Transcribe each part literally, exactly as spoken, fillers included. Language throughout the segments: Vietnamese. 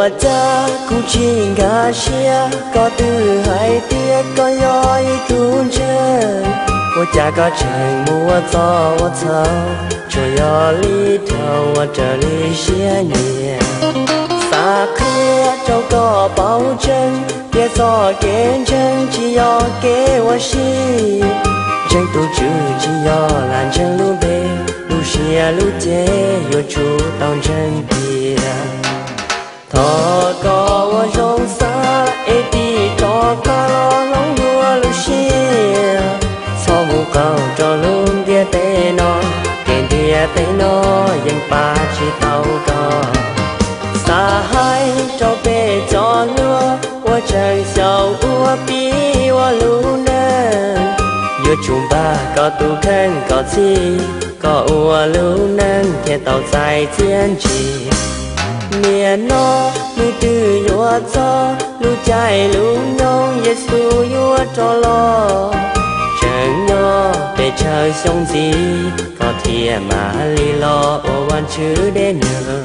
mùa cha cũng chỉ gà xia có từ hai tia có gió tuôn chân mùa cha có trời mùa gió mùa thâu cho gió lý thâu trở lý xia nhẹ xa khía châu có bao chân tia gió kén chân chỉ gió kế hoa xi chân tu chữ chỉ gió làn chân lu bê lu xia lu chế yo chú tao chân bia thọ có hoa rong xa ê đi cho ca lo lóng đua lu xia sau mù cầu cho luôn tia tê nó kèn tia tê nó dân ba chỉ tao có xa hai cho bê cho lúa hoa trời sầu hoa bí hoa lu nè yo chúng ba có tu khen có chi có hoa lu nè thiên tàu dài thiên trì miền nó nuôi từ yo cho lu chạy lu nhông Giêsu yo cho lo chẳng nhỏ để chờ sống gì có thiệt mà li lo ô quan chữ đến nữa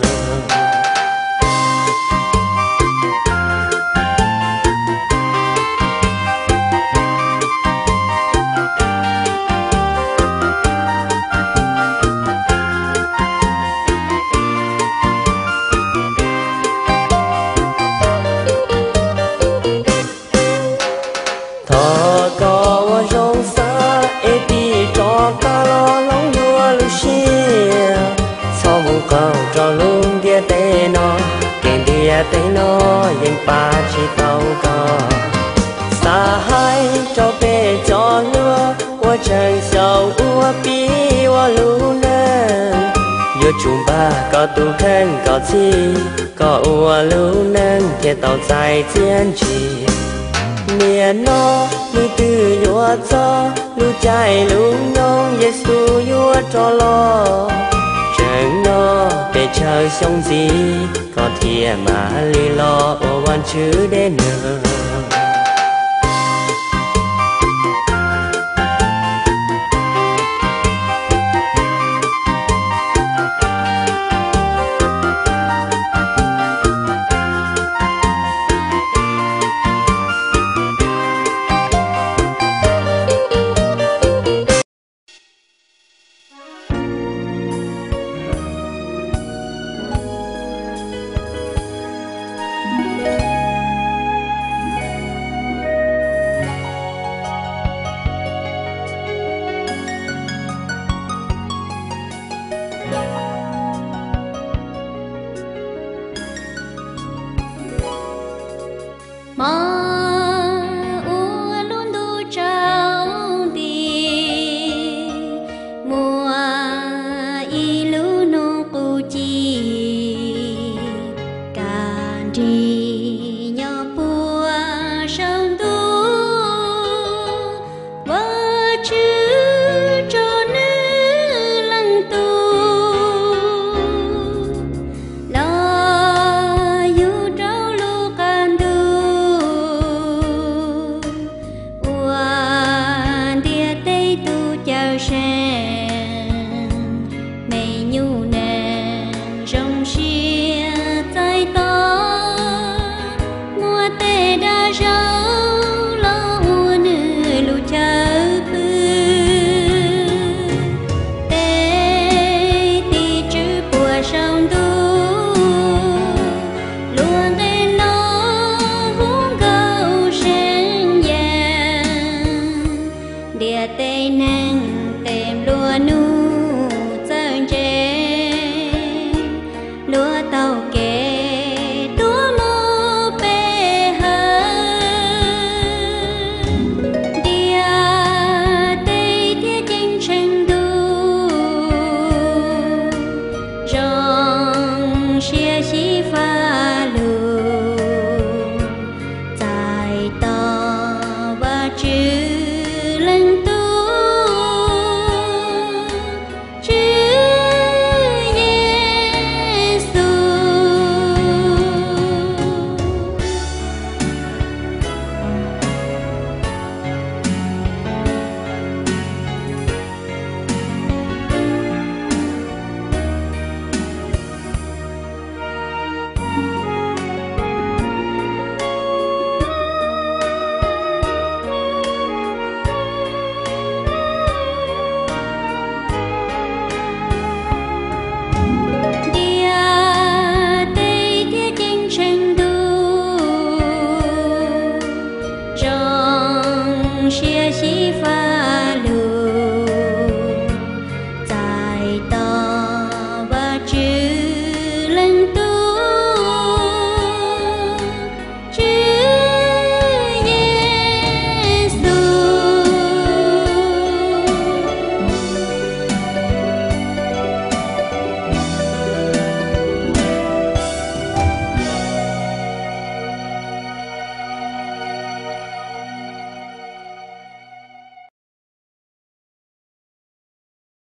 cho luôn tia tê nó kèn tia tê nó dân ba chỉ tao có xa hai cho bê cho lúa hoa trời sầu hoa bí hoa lu nè yo chúng ba có tu khen có chi có hoa lu nè thiên tàu dài thiên trì miền nó nuôi từ yo cho lu chạy lu nhông Giêsu yo cho lo chẳng nó để chờ sống gì có thiệt mà li lo ô quan chữ đến nữa địa tây nắng tem lúa nu